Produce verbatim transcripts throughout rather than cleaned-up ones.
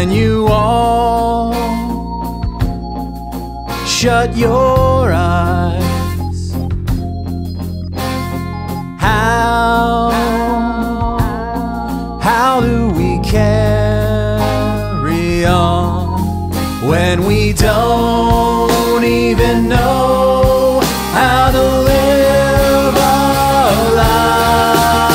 when you all shut your eyes. How, how do we carry on when we don't even know how to live our lives?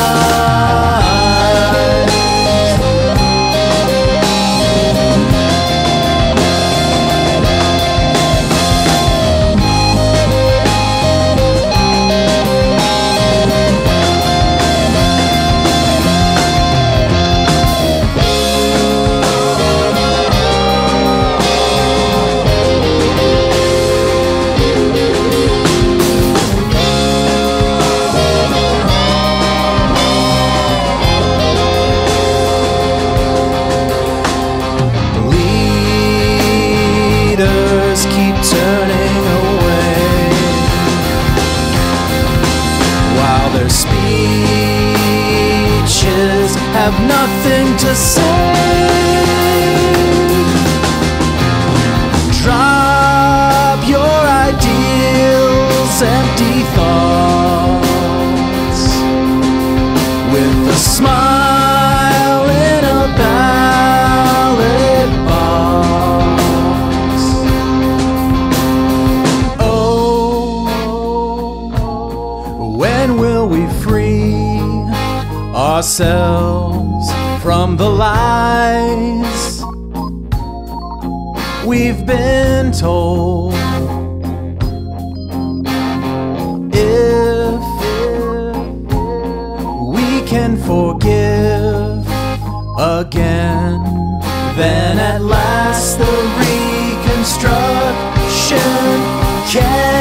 Keep turning away while their speeches have nothing to say. Drop your ideals, empty thoughts, with a smile in a ballad box. When will we free ourselves from the lies we've been told? If we can forgive again, then at last the reconstruction can